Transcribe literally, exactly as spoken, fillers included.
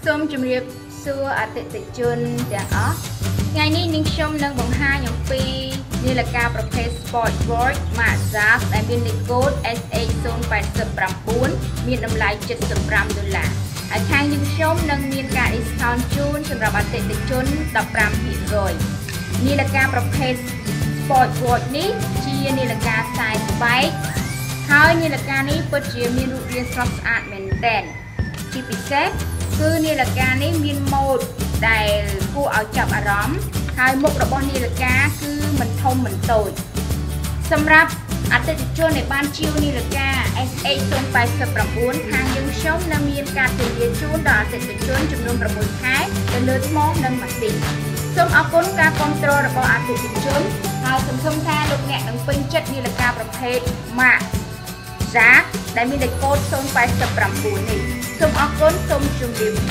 សូមជម្រាបសួរអតិថិជនទាំងអស់ថ្ងៃនេះនាងខ្ញុំនឹងបង្ហាញអំពីនាឡិកាប្រភេទ Sport Watch Mazak ដែលមានលេខកូដ S H zero eight nine មានតម្លៃseventy-fiveដុល្លារហើយខាងយើងខ្ញុំនឹងមានការ discount ជូនសម្រាប់អតិថិជនfifteen percent នាឡិកាប្រភេទ Sport Watch នេះជានាឡិកាខ្សែស្បែកហើយនាឡិកានេះពិតជាមានរូបរាងស្រស់ស្អាតមែនទែនជាពិសេសគឺនាឡិកានេះមានម៉ូដដែលគួរឲ្យចាប់អារម្មណ៍ហើយមុខរបស់នាឡិកាគឺមិនធំមិនតូចសម្រាប់អតិថិជនដែលបានជាវនាឡិកា S H zero eight nine ខាងយើងខ្ញុំនឹងមានការទិញជូនដល់អតិថិជនចំនួនsixខែទៅលើថ្មនិងម៉ាស៊ីនសូមអរគុណការគាំទ្ររបស់អតិថិជនហើយសង្ឃឹមថាលោកអ្នកនឹងពេញចិត្តនាឡិកាប្រភេទ Mazak ដែលមានលេខកូដzero eight nineនេះសូមអរគុណសូមជម្រាប